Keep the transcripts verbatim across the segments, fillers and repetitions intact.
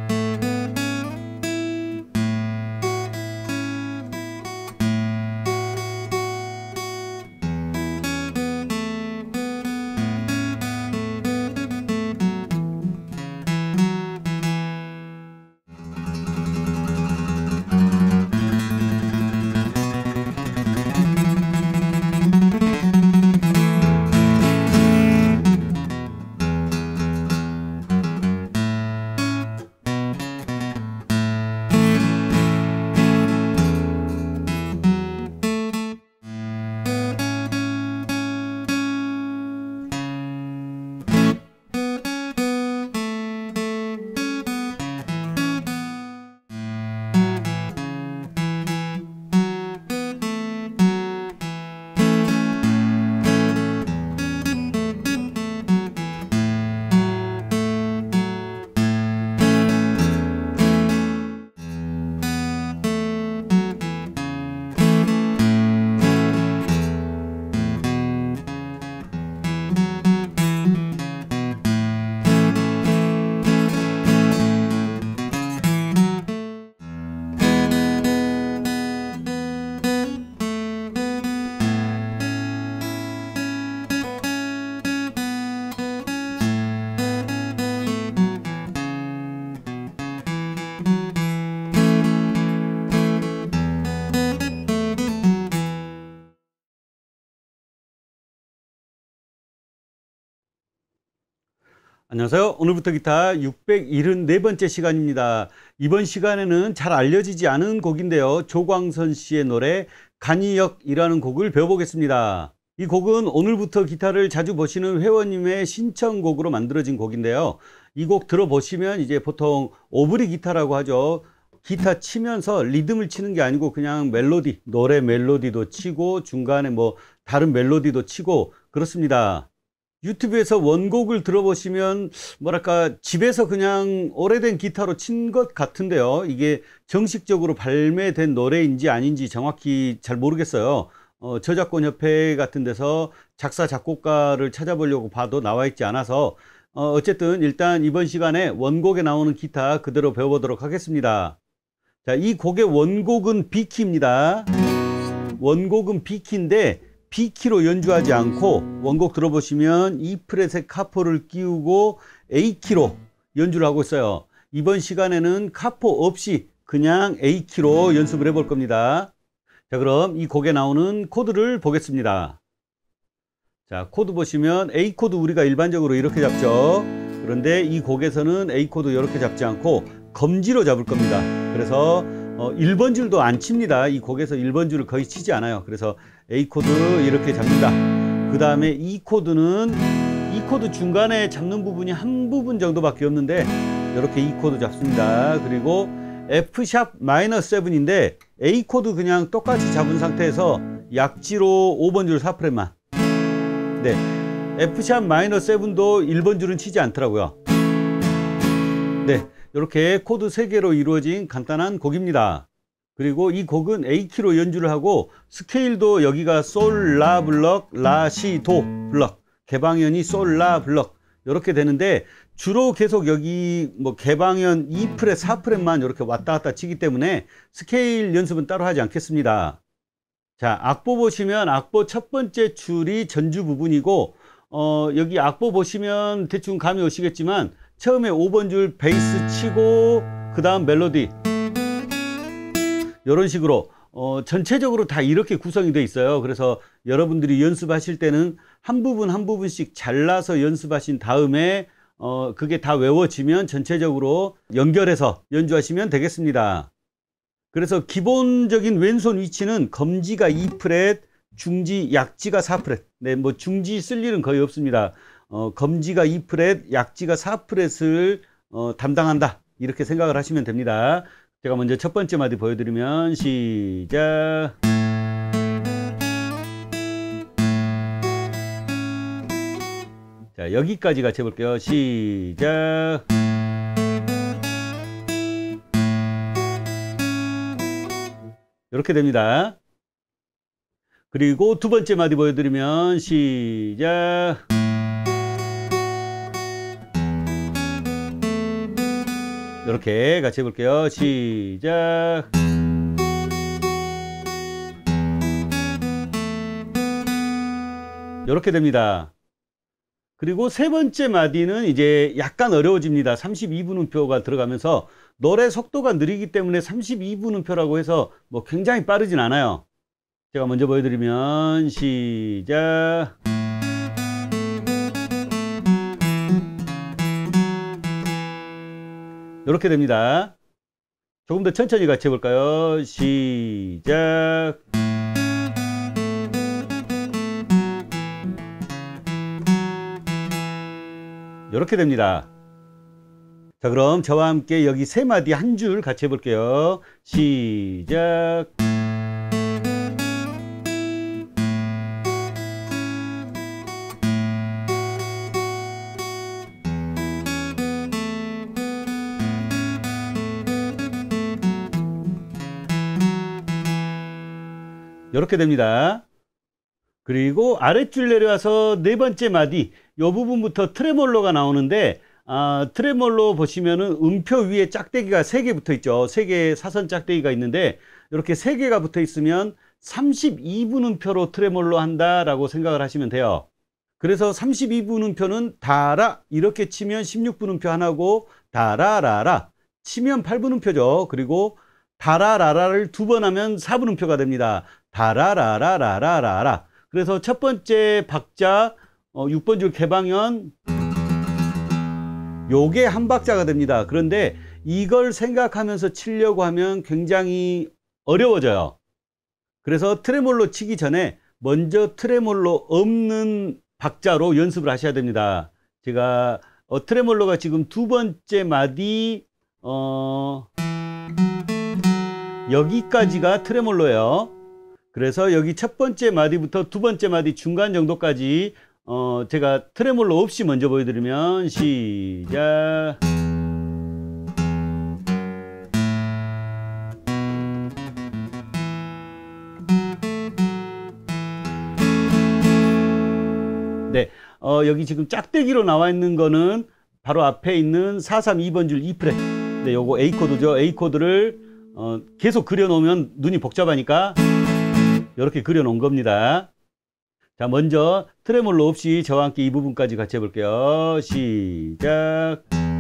안녕하세요. 오늘부터 기타 육백칠십사 번째 시간입니다. 이번 시간에는 잘 알려지지 않은 곡인데요. 조광선 씨의 노래 간이역이라는 곡을 배워보겠습니다. 이 곡은 오늘부터 기타를 자주 보시는 회원님의 신청곡으로 만들어진 곡인데요. 이 곡 들어보시면 이제 보통 오브리 기타라고 하죠. 기타 치면서 리듬을 치는 게 아니고 그냥 멜로디, 노래 멜로디도 치고 중간에 뭐 다른 멜로디도 치고 그렇습니다. 유튜브에서 원곡을 들어보시면 뭐랄까 집에서 그냥 오래된 기타로 친 것 같은데요. 이게 정식적으로 발매된 노래인지 아닌지 정확히 잘 모르겠어요. 어, 저작권 협회 같은 데서 작사 작곡가를 찾아보려고 봐도 나와 있지 않아서 어, 어쨌든 일단 이번 시간에 원곡에 나오는 기타 그대로 배워보도록 하겠습니다. 자, 이 곡의 원곡은 B키입니다. 원곡은 B키인데 B키로 연주하지 않고 원곡 들어보시면 E 프렛에 카포를 끼우고 A키로 연주를 하고 있어요. 이번 시간에는 카포 없이 그냥 A키로 연습을 해볼 겁니다. 자, 그럼 이 곡에 나오는 코드를 보겠습니다. 자, 코드 보시면 A 코드 우리가 일반적으로 이렇게 잡죠. 그런데 이 곡에서는 A 코드 이렇게 잡지 않고 검지로 잡을 겁니다. 그래서 어, 일 번 줄도 안 칩니다. 이 곡에서 일 번 줄을 거의 치지 않아요. 그래서 A 코드 이렇게 잡는다. 그 다음에 E 코드는 E 코드 중간에 잡는 부분이 한 부분 정도밖에 없는데 이렇게 E 코드 잡습니다. 그리고 F 샵 마이너 세븐인데 A 코드 그냥 똑같이 잡은 상태에서 약지로 오 번 줄 사 프렛만. 네, F 샵 마이너 세븐도 일 번 줄은 치지 않더라고요. 네, 이렇게 코드 세 개로 이루어진 간단한 곡입니다. 그리고 이 곡은 A키로 연주를 하고 스케일도 여기가 솔, 라 블럭, 라, 시, 도 블럭, 개방현이 솔, 라 블럭 이렇게 되는데 주로 계속 여기 뭐 개방현 이 프렛, 사 프렛만 이렇게 왔다 갔다 치기 때문에 스케일 연습은 따로 하지 않겠습니다. 자, 악보 보시면 악보 첫 번째 줄이 전주 부분이고 어, 여기 악보 보시면 대충 감이 오시겠지만 처음에 오 번 줄 베이스 치고 그 다음 멜로디 이런 식으로 어, 전체적으로 다 이렇게 구성이 되어 있어요. 그래서 여러분들이 연습하실 때는 한 부분 한 부분씩 잘라서 연습하신 다음에 어, 그게 다 외워지면 전체적으로 연결해서 연주하시면 되겠습니다. 그래서 기본적인 왼손 위치는 검지가 이 프렛, 중지, 약지가 사 프렛. 네, 뭐 중지 쓸 일은 거의 없습니다. 어, 검지가 이 프렛, 약지가 사 프렛을 어, 담당한다. 이렇게 생각을 하시면 됩니다. 제가 먼저 첫 번째 마디 보여드리면 시작. 자, 여기까지 같이 해볼게요. 시작. 이렇게 됩니다. 그리고 두 번째 마디 보여드리면 시작. 이렇게 같이 해볼게요. 시작. 이렇게 됩니다. 그리고 세 번째 마디는 이제 약간 어려워집니다. 삼십이 분음표가 들어가면서 노래 속도가 느리기 때문에 삼십이 분음표라고 해서 뭐 굉장히 빠르진 않아요. 제가 먼저 보여드리면 시작. 이렇게 됩니다. 조금 더 천천히 같이 해볼까요? 시작. 이렇게 됩니다. 자, 그럼 저와 함께 여기 세 마디 한 줄 같이 해볼게요. 시작. 이렇게 됩니다. 그리고 아랫줄 내려와서 네 번째 마디 이 부분부터 트레몰로가 나오는데 아, 트레몰로 보시면은 음표 위에 짝대기가 세 개 붙어 있죠. 세 개의 사선 짝대기가 있는데 이렇게 세 개가 붙어 있으면 삼십이 분음표로 트레몰로 한다라고 생각을 하시면 돼요. 그래서 삼십이 분음표는 다라 이렇게 치면 십육 분음표 하나고 다라라라 치면 팔 분음표죠. 그리고 다라라라를 두 번 하면 사 분음표가 됩니다. 다라라라라라라. 그래서 첫 번째 박자 어, 육 번 줄 개방현 요게 한 박자가 됩니다. 그런데 이걸 생각하면서 치려고 하면 굉장히 어려워져요. 그래서 트레몰로 치기 전에 먼저 트레몰로 없는 박자로 연습을 하셔야 됩니다. 제가 어, 트레몰로가 지금 두 번째 마디 어, 여기까지가 트레몰로예요. 그래서 여기 첫 번째 마디부터 두 번째 마디 중간 정도까지 어, 제가 트레몰로 없이 먼저 보여드리면 시작. 네, 어, 여기 지금 짝대기로 나와 있는 거는 바로 앞에 있는 사 삼 이 번 줄 E 프렛. 네, 요거 A 코드죠. A 코드를 어, 계속 그려 놓으면 눈이 복잡하니까 이렇게 그려 놓은 겁니다. 자, 먼저 트레몰로 없이 저와 함께 이 부분까지 같이 해볼게요. 시작.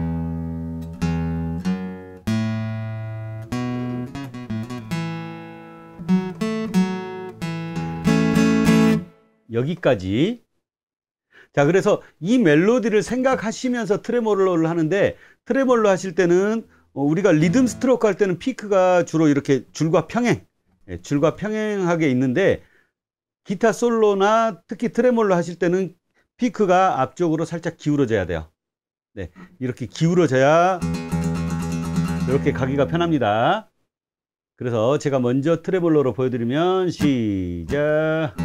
여기까지. 자, 그래서 이 멜로디를 생각하시면서 트레몰로를 하는데 트레몰로 하실 때는 우리가 리듬 스트로크 할 때는 피크가 주로 이렇게 줄과 평행, 줄과 평행하게 있는데 기타 솔로나 특히 트레몰로 하실 때는 피크가 앞쪽으로 살짝 기울어져야 돼요. 네, 이렇게 기울어져야 이렇게 가기가 편합니다. 그래서 제가 먼저 트레몰로로 보여드리면 시작.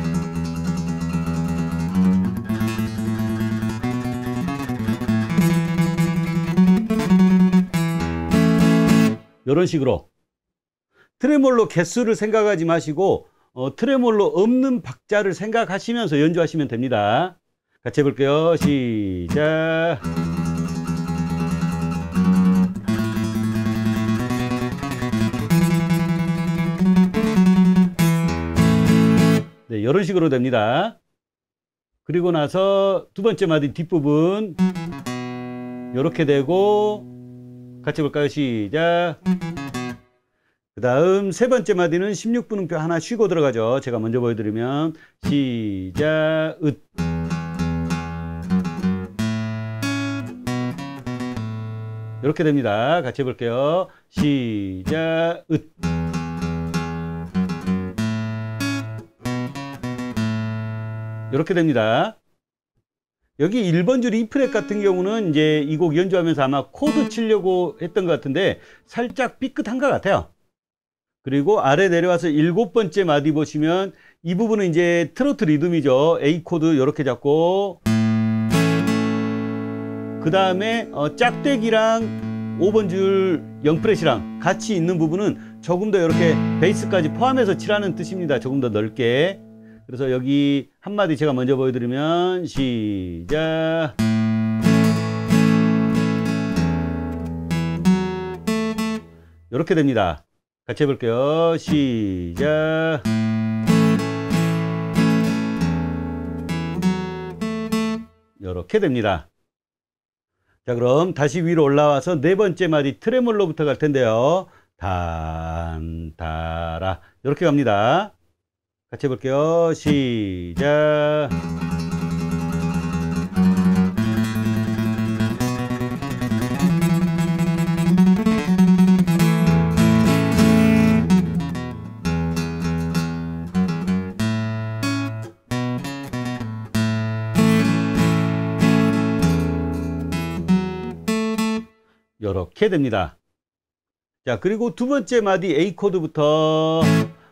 이런 식으로 트레몰로 개수를 생각하지 마시고 어, 트레몰로 없는 박자를 생각하시면서 연주하시면 됩니다. 같이 해볼게요. 시작. 네, 이런 식으로 됩니다. 그리고 나서 두 번째 마디 뒷부분 이렇게 되고 같이 해볼까요? 시작. 그 다음 세 번째 마디는 십육 분음표 하나 쉬고 들어가죠. 제가 먼저 보여드리면 시작. 으. 이렇게 됩니다. 같이 해볼게요. 시작. 으. 이렇게 됩니다. 여기 일 번 줄 E 프렛 같은 경우는 이제 이 곡 연주하면서 아마 코드 치려고 했던 것 같은데 살짝 삐끗한 것 같아요. 그리고 아래 내려와서 일곱 번째 마디 보시면 이 부분은 이제 트로트 리듬이죠. A 코드 이렇게 잡고 그 다음에 어, 짝대기랑 오 번 줄 영 프렛이랑 같이 있는 부분은 조금 더 이렇게 베이스까지 포함해서 치라는 뜻입니다. 조금 더 넓게. 그래서 여기 한마디 제가 먼저 보여드리면 시작. 이렇게 됩니다. 같이 해볼게요. 시작. 이렇게 됩니다. 자, 그럼 다시 위로 올라와서 네 번째 마디 트레몰로부터 갈 텐데요. 단, 다라. 이렇게 갑니다. 같이 해볼게요. 시작. 이렇게 됩니다. 자, 그리고 두 번째 마디 A 코드부터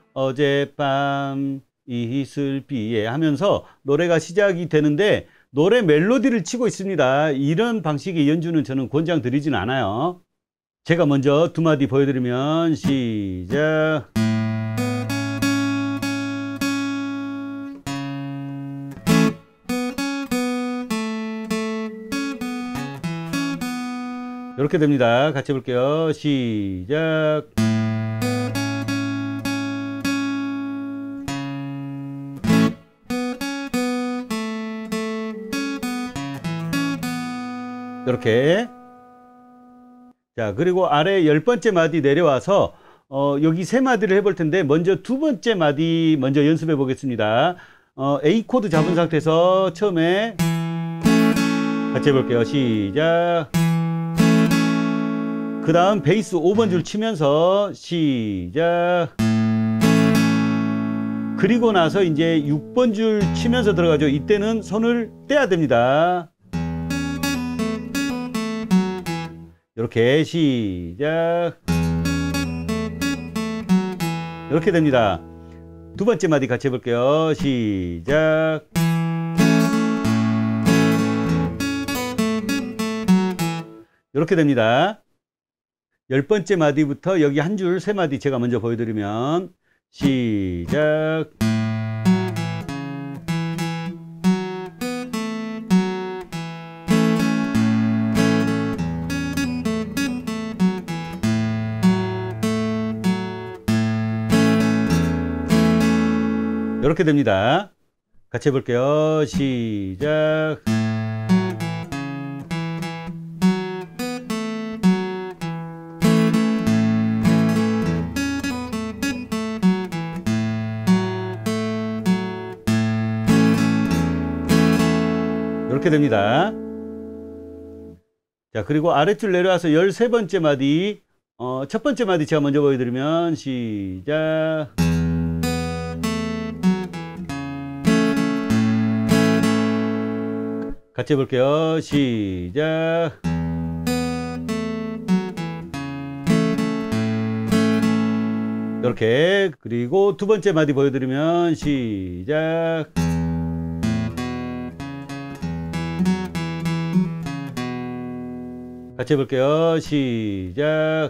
어젯밤 이슬비에 하면서 노래가 시작이 되는데 노래 멜로디를 치고 있습니다. 이런 방식의 연주는 저는 권장드리지는 않아요. 제가 먼저 두 마디 보여드리면 시작. 이렇게 됩니다. 같이 해볼게요. 시작. 이렇게. 자, 그리고 아래 열 번째 마디 내려와서 어, 여기 세 마디를 해볼 텐데 먼저 두 번째 마디 먼저 연습해 보겠습니다. 어, A 코드 잡은 상태에서 처음에 같이 해볼게요. 시작. 그 다음 베이스 오 번 줄 치면서 시작. 그리고 나서 이제 육 번 줄 치면서 들어가죠. 이때는 손을 떼야 됩니다. 이렇게 시작. 이렇게 됩니다. 두 번째 마디 같이 해볼게요. 시작. 이렇게 됩니다. 열 번째 마디부터 여기 한 줄 세 마디 제가 먼저 보여드리면 시작. 이렇게 됩니다. 같이 해볼게요. 시작. 이렇게 됩니다. 자, 그리고 아랫줄 내려와서 열세 번째 마디, 어, 첫 번째 마디 제가 먼저 보여드리면 시작. 같이 해볼게요. 시작. 이렇게. 그리고 두 번째 마디 보여드리면 시작. 같이 해볼게요. 시작.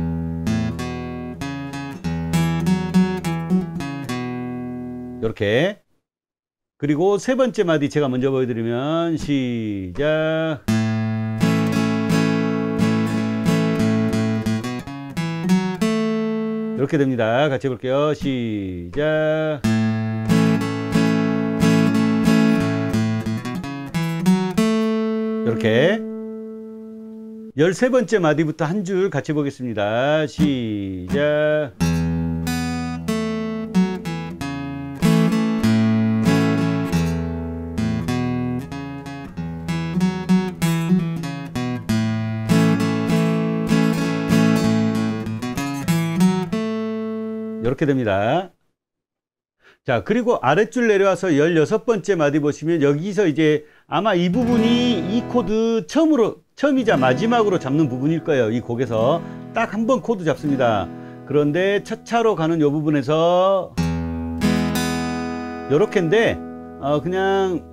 이렇게. 그리고 세 번째 마디 제가 먼저 보여드리면 시작. 이렇게 됩니다. 같이 해볼게요. 시작. 이렇게. 열세 번째 마디부터 한 줄 같이 보겠습니다. 시작. 이렇게 됩니다. 자, 그리고 아랫줄 내려와서 열여섯 번째 마디 보시면 여기서 이제 아마 이 부분이 이 코드 처음으로 처음이자 마지막으로 잡는 부분일 거예요. 이 곡에서 딱 한 번 코드 잡습니다. 그런데 첫 차로 가는 이 부분에서 요렇게인데 어 그냥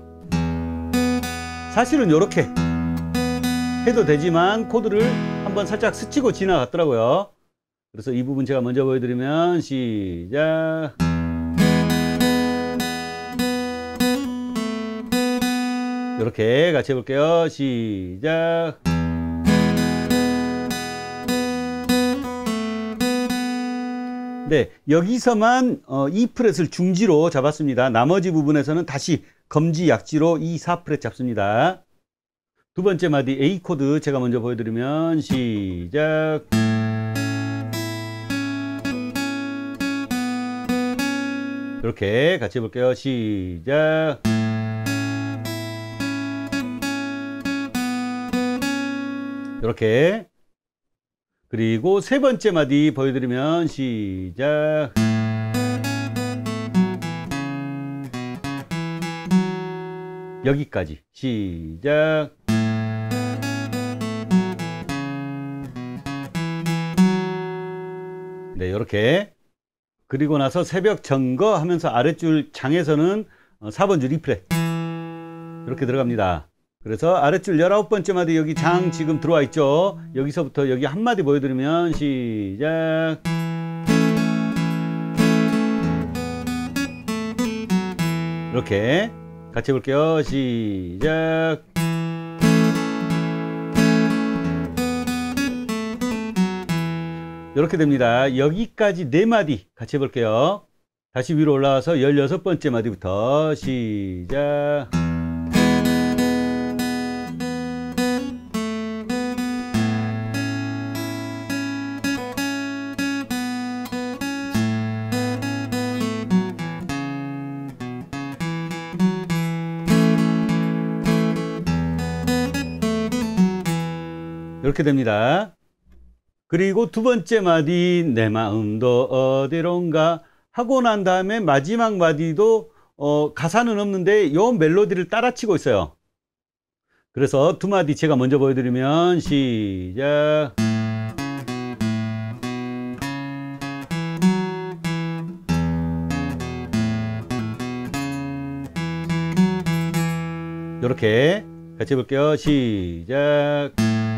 사실은 요렇게 해도 되지만 코드를 한번 살짝 스치고 지나갔더라고요. 그래서 이 부분 제가 먼저 보여드리면 시작. 이렇게 같이 해볼게요. 시작. 네, 여기서만 어, 이 프렛을 중지로 잡았습니다. 나머지 부분에서는 다시 검지 약지로 이, 사 프렛 잡습니다. 두 번째 마디 A 코드 제가 먼저 보여드리면 시작. 이렇게 같이 해볼게요. 시작. 이렇게. 그리고 세 번째 마디 보여드리면 시작. 여기까지 시작. 네, 이렇게. 그리고 나서 새벽 점거 하면서 아랫줄 장에서는 사 번 줄 이 프렛 이렇게 들어갑니다. 그래서 아랫줄 열아홉 번째 마디 여기 장 지금 들어와 있죠. 여기서부터 여기 한 마디 보여드리면 시작. 이렇게 같이 해볼게요. 시작. 이렇게 됩니다. 여기까지 네 마디 같이 해볼게요. 다시 위로 올라와서 열여섯 번째 마디부터 시작. 이렇게 됩니다. 그리고 두 번째 마디 내 마음도 어디론가 하고 난 다음에 마지막 마디도 어, 가사는 없는데 요 멜로디를 따라치고 있어요. 그래서 두 마디 제가 먼저 보여드리면 시작. 이렇게 같이 해볼게요. 시작.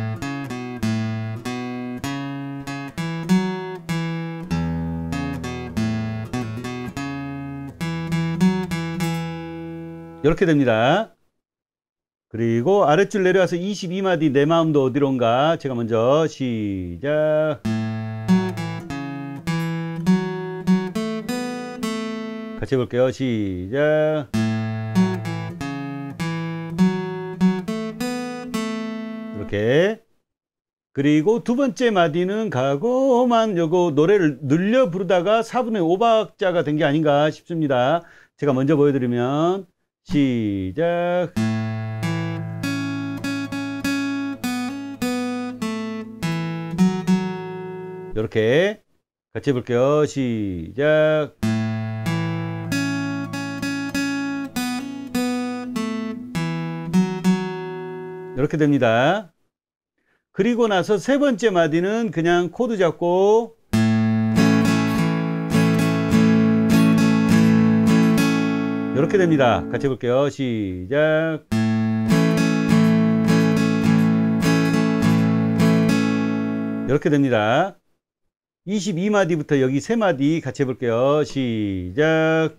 이렇게 됩니다. 그리고 아랫줄 내려와서 이십이 마디 내 마음도 어디론가 제가 먼저 시작. 같이 해볼게요. 시작. 이렇게. 그리고 두 번째 마디는 가고만 요거 노래를 늘려 부르다가 사분의 오 박자가 된 게 아닌가 싶습니다. 제가 먼저 보여드리면 시작. 이렇게 같이 해볼게요. 시작. 이렇게 됩니다. 그리고 나서 세 번째 마디는 그냥 코드 잡고 이렇게 됩니다. 같이 해볼게요. 시작. 이렇게 됩니다. 이십이 마디부터 여기 세 마디 같이 해볼게요. 시작.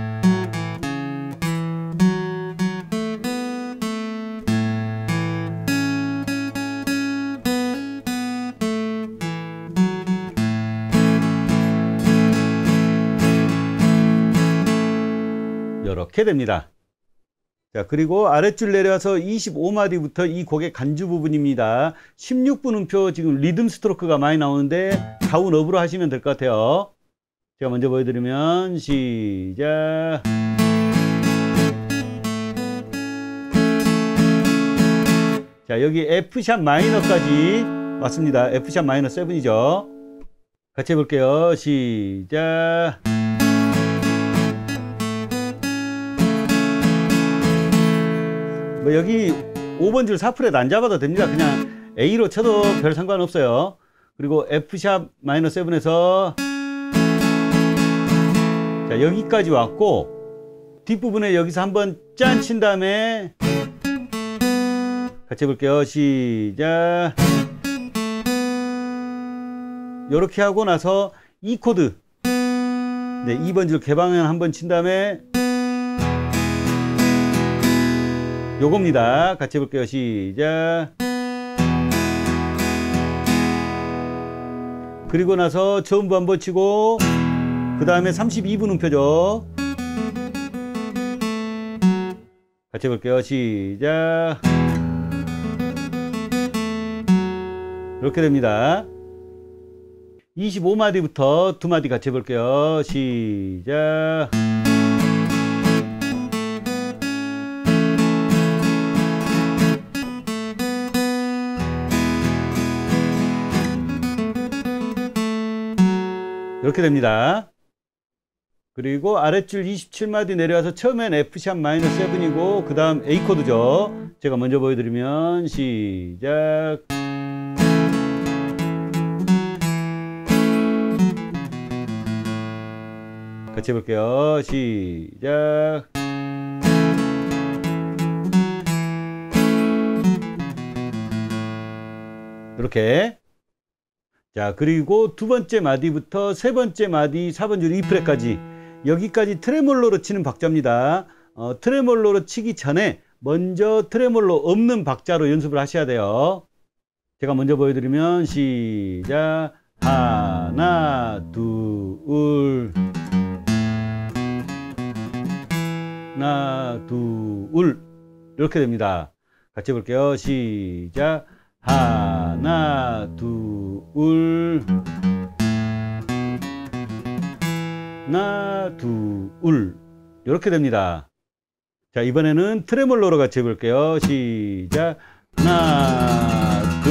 이렇게 됩니다. 자, 그리고 아랫줄 내려와서 이십오 마디부터 이 곡의 간주 부분입니다. 십육 분음표 지금 리듬 스트로크가 많이 나오는데 다운 업으로 하시면 될 것 같아요. 제가 먼저 보여드리면 시작. 자, 여기 F샵 마이너까지 왔습니다. F샵 마이너 칠이죠. 같이 해볼게요. 시작. 뭐 여기 오 번 줄 사 프렛 안 잡아도 됩니다. 그냥 A로 쳐도 별 상관없어요. 그리고 F샵 마이너 칠에서 자, 여기까지 왔고 뒷부분에 여기서 한번 짠 친 다음에 같이 해볼게요. 시작. 이렇게 하고 나서 E 코드 네, 이 번 줄 개방향 한번 친 다음에 요겁니다. 같이 해볼게요. 시작. 그리고 나서 전부 한번 치고 그 다음에 삼십이 분 음표죠. 같이 해볼게요. 시작. 이렇게 됩니다. 이십오 마디부터 두 마디 같이 해볼게요. 시작. 이렇게 됩니다. 그리고 아랫줄 이십칠 마디 내려와서 처음엔 F샵 마이너스 칠이고 그 다음 A 코드죠. 제가 먼저 보여드리면 시작. 같이 해볼게요. 시작. 이렇게. 자, 그리고 두 번째 마디부터 세 번째 마디 사 번 줄 이 프렛까지 여기까지 트레몰로로 치는 박자입니다. 어, 트레몰로로 치기 전에 먼저 트레몰로 없는 박자로 연습을 하셔야 돼요. 제가 먼저 보여드리면 시작. 하나 둘 하나 둘 이렇게 됩니다. 같이 해볼게요. 시작. 하나 둘 하나 둘 이렇게 됩니다. 자, 이번에는 트레몰로로 같이 해볼게요. 시작. 하나 둘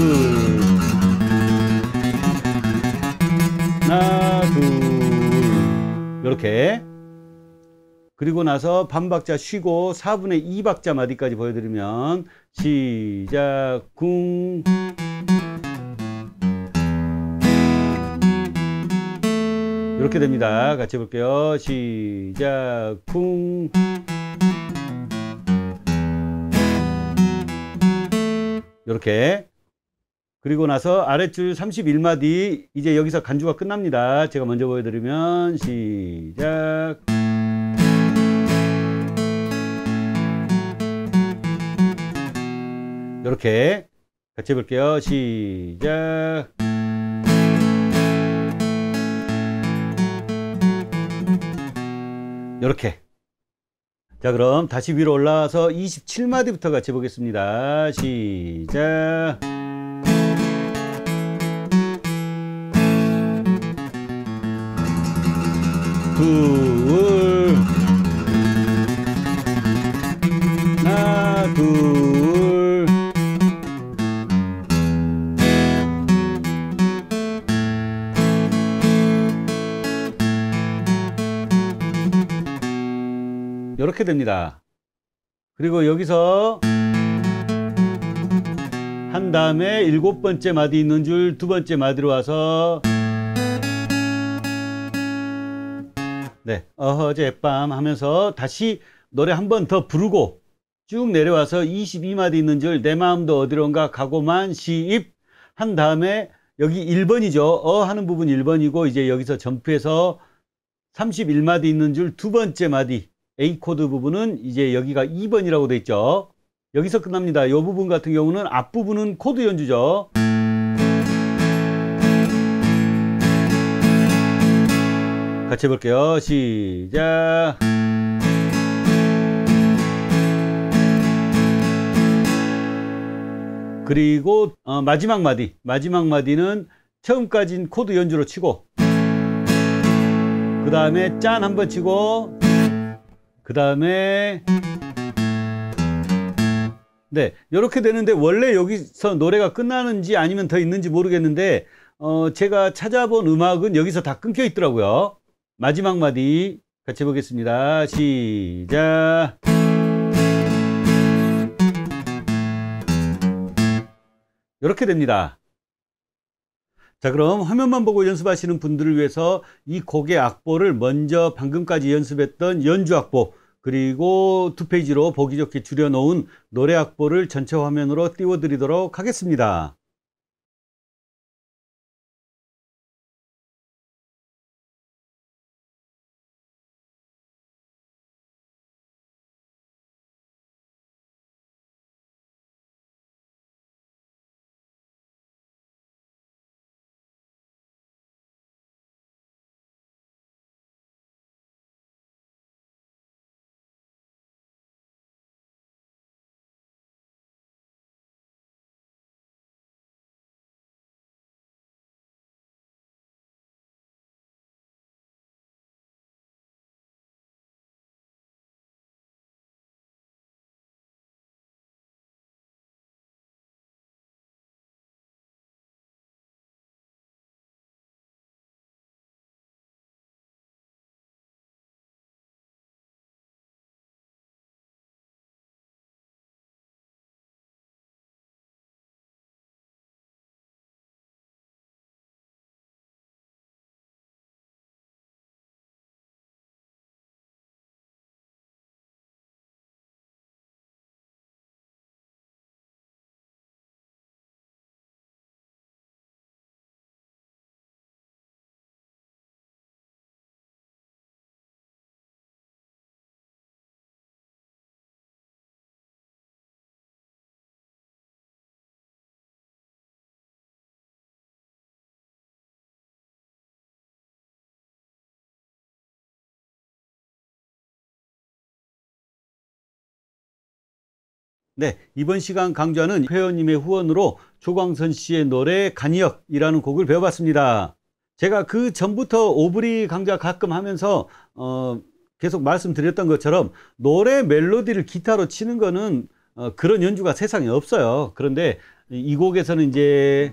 하나 둘 이렇게. 그리고 나서 반박자 쉬고 사분의 이 박자 마디까지 보여드리면 시작. 궁 이렇게 됩니다. 같이 해볼게요. 시작. 궁 이렇게. 그리고 나서 아랫줄 삼십일 마디 이제 여기서 간주가 끝납니다. 제가 먼저 보여드리면 시작. 이렇게 같이 해볼게요. 시작. 이렇게. 자, 그럼 다시 위로 올라와서 이십칠 마디부터 같이 해보겠습니다. 시작. 둘 하나 둘 이렇게 됩니다. 그리고 여기서 한 다음에 일곱 번째 마디 있는 줄 두 번째 마디로 와서 네, 어제밤 하면서 다시 노래 한 번 더 부르고 쭉 내려와서 이십이 마디 있는 줄 내 마음도 어디론가 가고만 시입 한 다음에 여기 일 번이죠. 어 하는 부분 일 번이고 이제 여기서 점프해서 삼십일 마디 있는 줄 두 번째 마디 A 코드 부분은 이제 여기가 이 번이라고 되어 있죠. 여기서 끝납니다. 이 부분 같은 경우는 앞부분은 코드 연주죠. 같이 해볼게요. 시작. 그리고 어, 마지막 마디 마지막 마디는 처음까지는 코드 연주로 치고 그 다음에 짠 한번 치고 그 다음에 네 이렇게 되는데 원래 여기서 노래가 끝나는지 아니면 더 있는지 모르겠는데 어, 제가 찾아본 음악은 여기서 다 끊겨 있더라고요. 마지막 마디 같이 해보겠습니다. 시작. 이렇게 됩니다. 자, 그럼 화면만 보고 연습하시는 분들을 위해서 이 곡의 악보를 먼저 방금까지 연습했던 연주 악보 그리고 두 페이지로 보기 좋게 줄여놓은 노래 악보를 전체 화면으로 띄워드리도록 하겠습니다. 네, 이번 시간 강좌는 회원님의 후원으로 조광선 씨의 노래 간이역이라는 곡을 배워봤습니다. 제가 그 전부터 오브리 강좌 가끔 하면서 어, 계속 말씀드렸던 것처럼 노래 멜로디를 기타로 치는 거는 어, 그런 연주가 세상에 없어요. 그런데 이 곡에서는 이제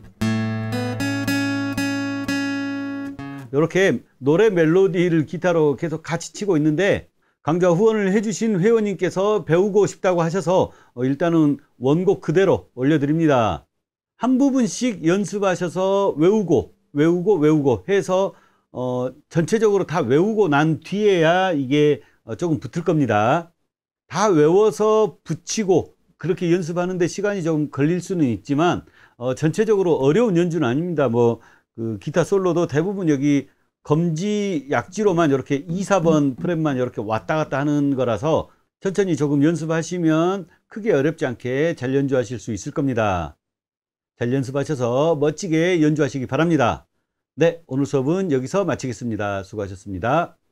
이렇게 노래 멜로디를 기타로 계속 같이 치고 있는데, 강좌 후원을 해주신 회원님께서 배우고 싶다고 하셔서 어, 일단은 원곡 그대로 올려드립니다. 한 부분씩 연습하셔서 외우고 외우고 외우고 해서 어, 전체적으로 다 외우고 난 뒤에야 이게 어, 조금 붙을 겁니다. 다 외워서 붙이고 그렇게 연습하는데 시간이 좀 걸릴 수는 있지만 어, 전체적으로 어려운 연주는 아닙니다. 뭐 그 기타 솔로도 대부분 여기 검지 약지로만 이렇게 이, 사 번 프렛만 이렇게 왔다 갔다 하는 거라서 천천히 조금 연습하시면 크게 어렵지 않게 잘 연주하실 수 있을 겁니다. 잘 연습하셔서 멋지게 연주하시기 바랍니다. 네, 오늘 수업은 여기서 마치겠습니다. 수고하셨습니다.